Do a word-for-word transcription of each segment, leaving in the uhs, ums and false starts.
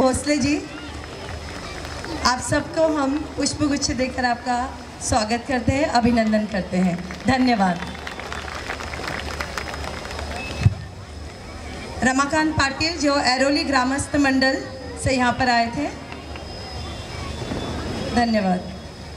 भोसले जी, आप सबको हम पुष्पगुच्छ देकर आपका स्वागत करते हैं, अभिनंदन करते हैं। धन्यवाद। रमाकांत पाटिल जो ऐरोली ग्रामस्थ मंडल से यहाँ पर आए थे, धन्यवाद।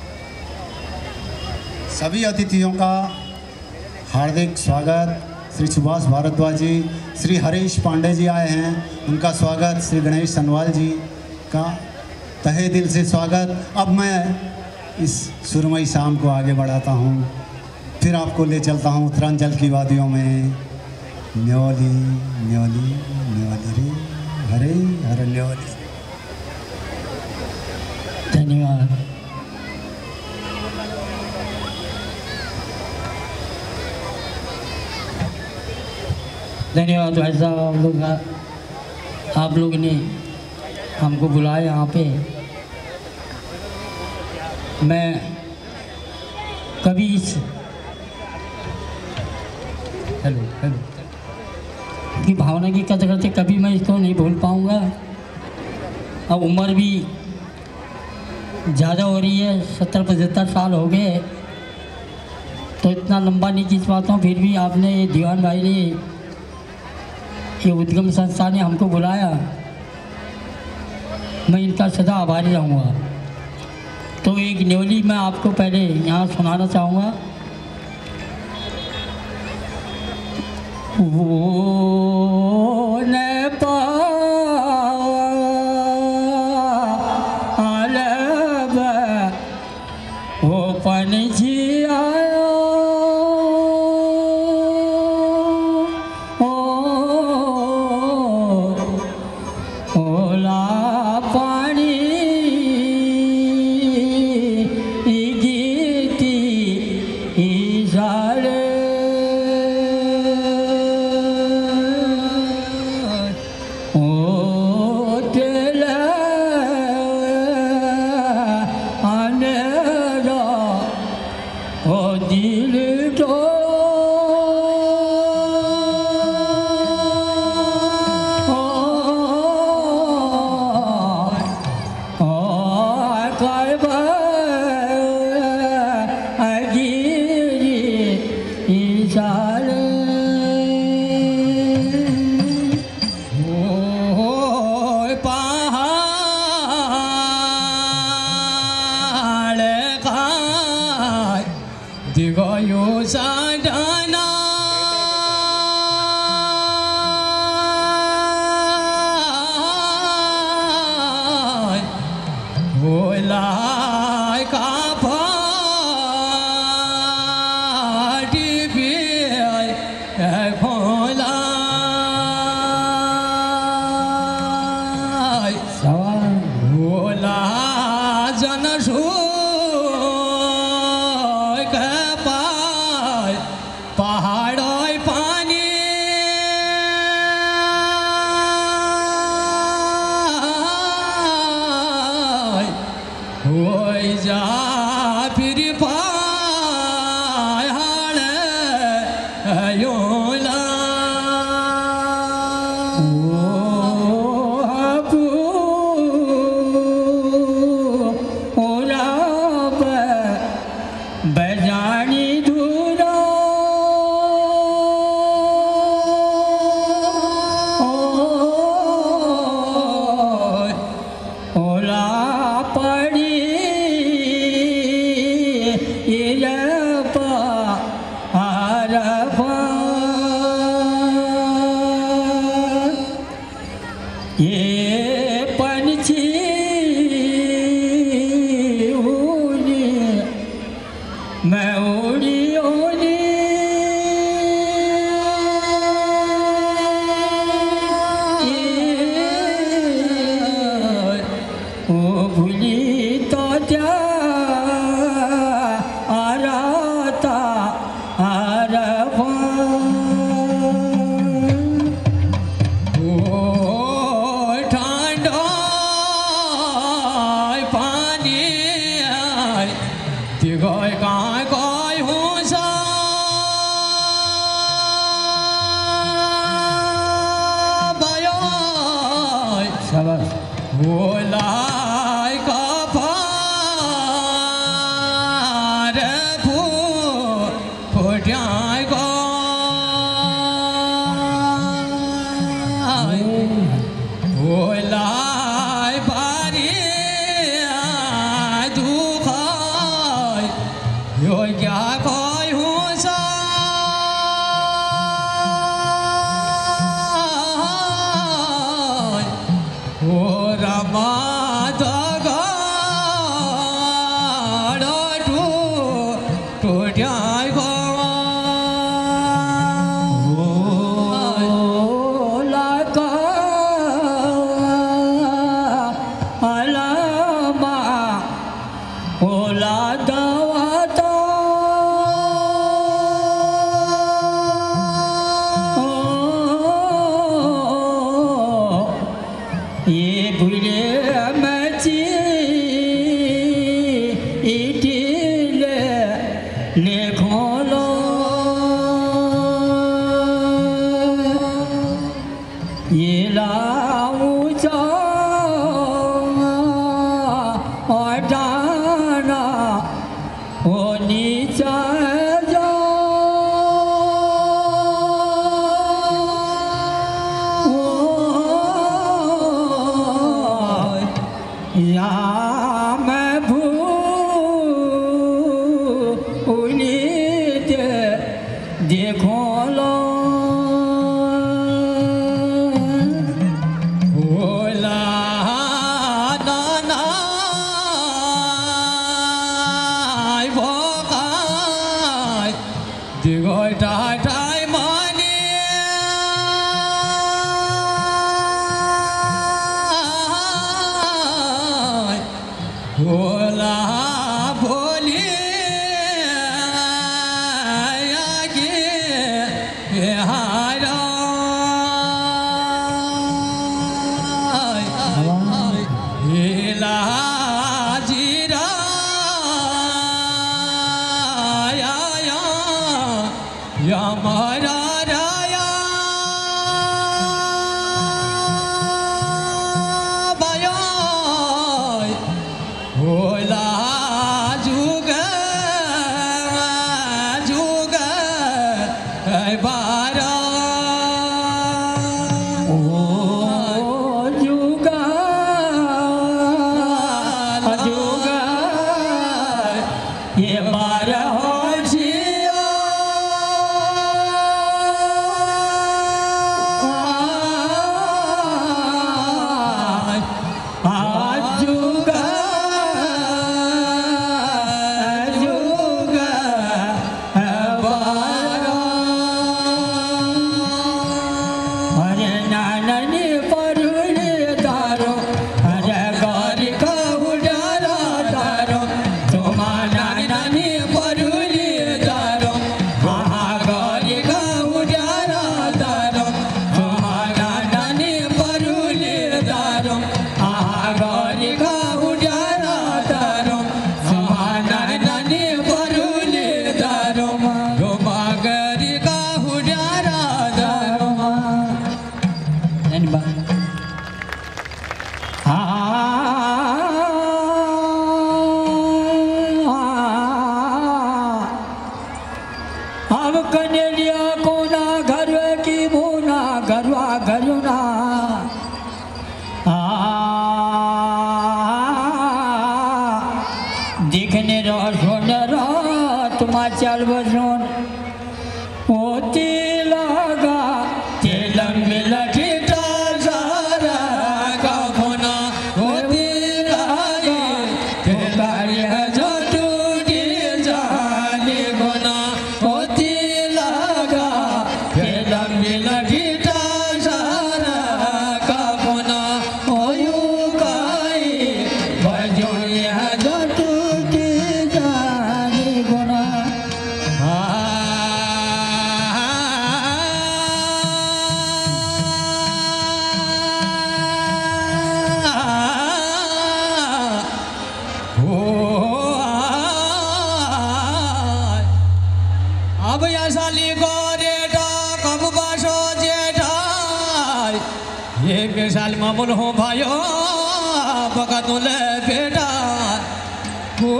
सभी अतिथियों का हार्दिक स्वागत। श्री सुभाष भारद्वाज जी, श्री हरीश पांडे जी आए हैं, उनका स्वागत। श्री गणेश सनवाल जी का तहे दिल से स्वागत। अब मैं इस सुरमई शाम को आगे बढ़ाता हूँ, फिर आपको ले चलता हूँ उत्तरांचल की वादियों में। न्योली न्योली न्योली रे हरे हर न्योली। धन्यवाद। धन्यवाद भाई साहब, आप लोग आप लोग ने हमको बुलाया यहाँ पे। मैं कभी इस हेलो हेलो की भावना की कदर करते कभी मैं इसको नहीं भूल पाऊँगा। अब उम्र भी ज़्यादा हो रही है, सत्तर पचहत्तर साल हो गए, तो इतना लंबा नहीं खींच पाता हूँ। फिर भी आपने ये दीवान भाई ने, ये उद्गम संस्था ने हमको बुलाया, मैं इनका सदा आभारी रहूँगा। तो एक न्योली मैं आपको पहले यहाँ सुनाना चाहूँगा। वो न पालब वो पनझी आयो ओला पानी गीती इशारे ओलाई कपार फू फुट्याई गो ओलाई बारी दुखाई यो क्या कोई हुसा ओ रमा दगाड़ टू टूट्याई गो चल बजून होती लगा तेलम मिलटी सारा का फोना होती लगा तेलारी जो टूटी जाने गुना होती लगा तेलम मिलटी सारा का फोना होयू काई बजून जो टूटी जाने गुना अब ऐसा लिखो रेटा कब बासो जेठा एक साल मामूल हो भाइयों बकतुल बेटा हो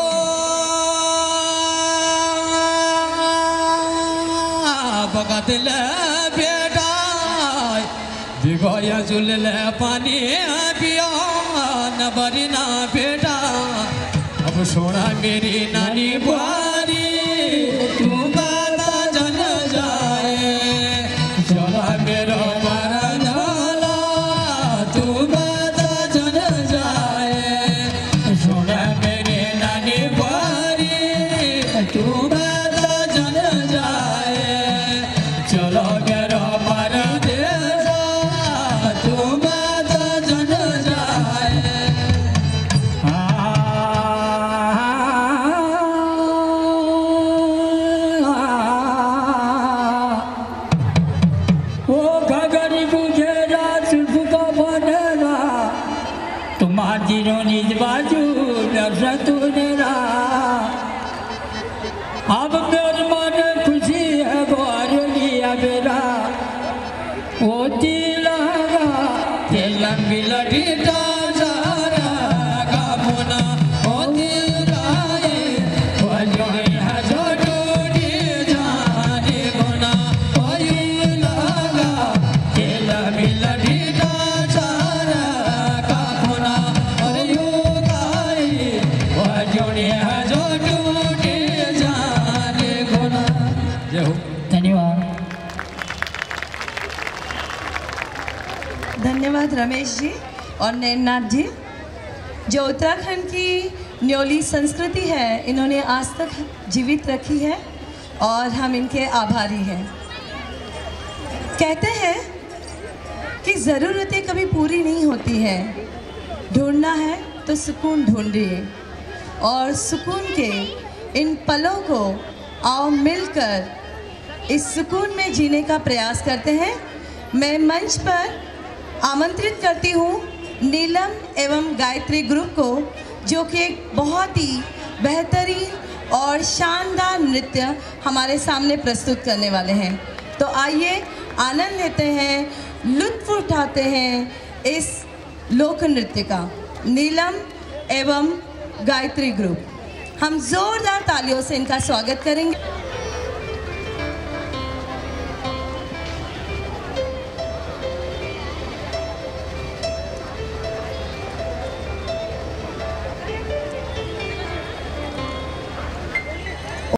बकतुल बेटा दिगोया जुल पानी पिया न बरना बेटा अब सोना मेरी नानी बुआरी तू बता जन जाए चला मेरा मरण ला तू बता जन जाए सोना मेरी नानी बुआरी तू बता जन जाए चलो मेरा मरण दे जा तू बता जन जाए जीरो निज बाजू नरा अब मेरे मन खुशी है बार लिया मेरा वो तिलगा तेलम बिलड़ी सारा का मुना वो तिलगाए वो जो है जो टूटी जाने मुना वो तिलगा तेलम बिलड़ी सारा का मुना धन्यवाद। धन्यवाद रमेश जी और नैननाथ जी। जो उत्तराखंड की न्योली संस्कृति है इन्होंने आज तक जीवित रखी है और हम इनके आभारी हैं। कहते हैं कि ज़रूरतें कभी पूरी नहीं होती हैं, ढूंढना है तो सुकून ढूंढिए और सुकून के इन पलों को आओ मिलकर इस सुकून में जीने का प्रयास करते हैं। मैं मंच पर आमंत्रित करती हूँ नीलम एवं गायत्री ग्रुप को, जो कि एक बहुत ही बेहतरीन और शानदार नृत्य हमारे सामने प्रस्तुत करने वाले हैं। तो आइए आनंद लेते हैं, लुत्फ़ उठाते हैं इस लोक नृत्य का। नीलम एवं गायत्री ग्रुप, हम जोरदार तालियों से इनका स्वागत करेंगे।